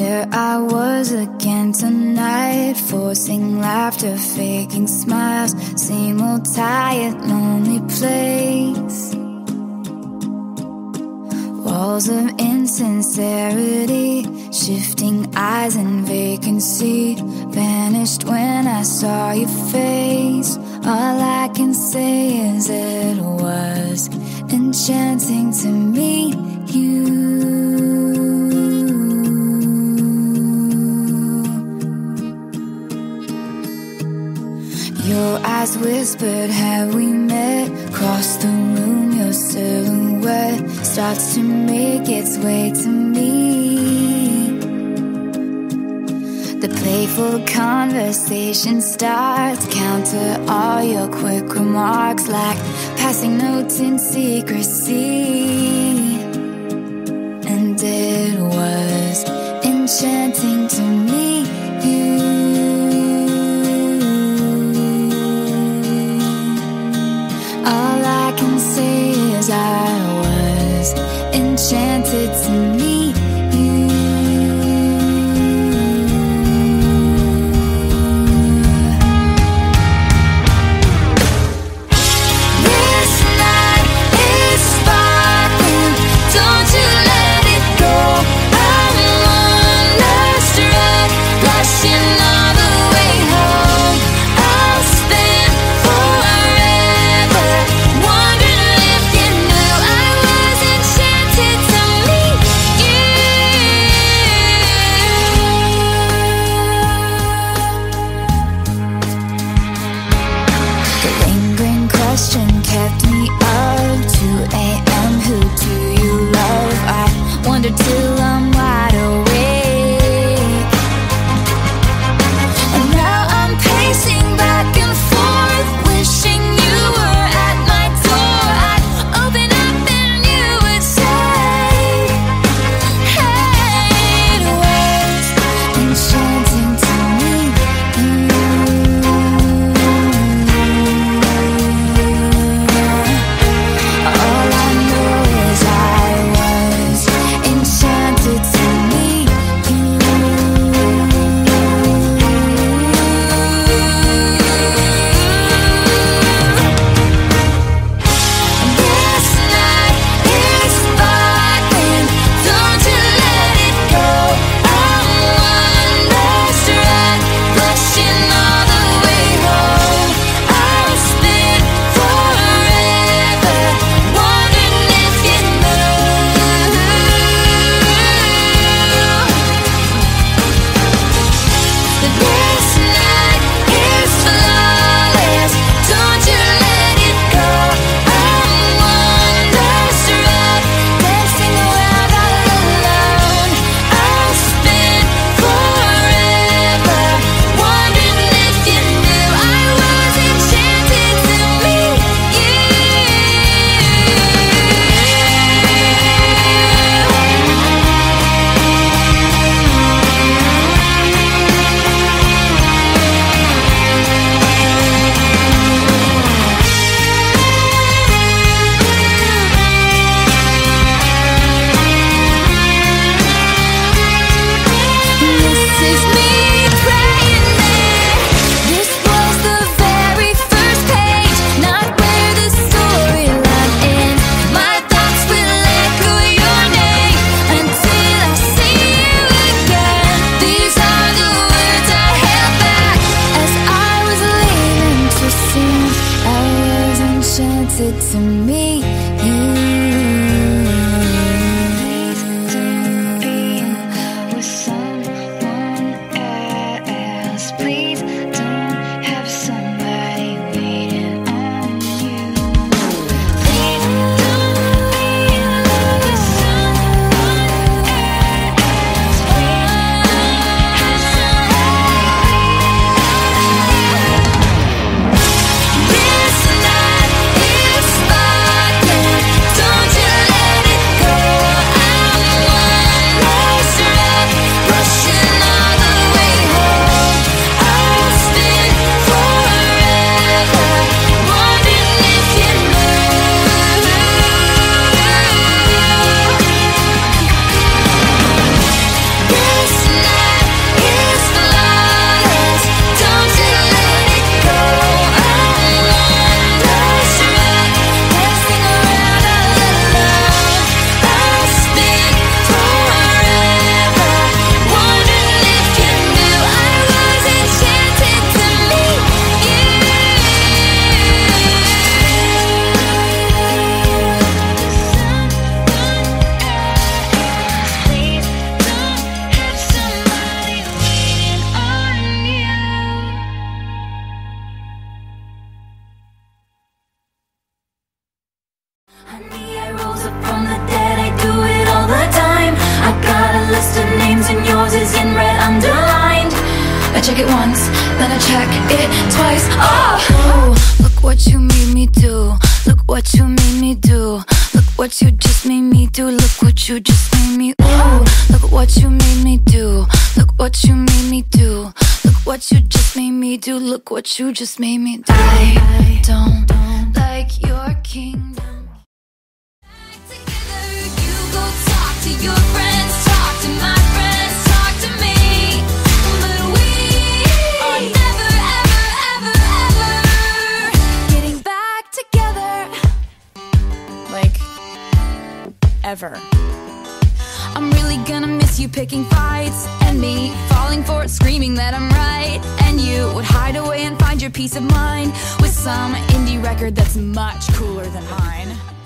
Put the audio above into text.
Here I was again tonight, forcing laughter, faking smiles. Same old tired, lonely place. Walls of insincerity, shifting eyes and vacancy. Vanished when I saw your face. All I can say is it was enchanting to meet you. Your eyes whispered, have we met? Across the room, your silhouette starts to make its way to me. The playful conversation starts, counter all your quick remarks like passing notes in secrecy. And it was enchanting to meet you. All I can say is I was enchanted to meet you. This night is sparkling, don't you let it go. I'm wonderstruck, blushing all the way home. I'll spend forever wondering if you knew I was enchanted to meet I check it once, then I check it twice. Oh, look what you made me do. Look what you made me do. Look what you just made me do. Look what you just made me. Ooh, look what you made me do. Look what you made me do. Look what you just made me do. Look what you just made me do. I don't like your kingdom. Together you go talk to your friends, talk to my friends, talk to me. But we are never, ever, ever, ever getting back together. Like, ever. I'm really gonna miss you picking fights, and me falling for it, screaming that I'm right. And you would hide away and find your peace of mind with some indie record that's much cooler than mine.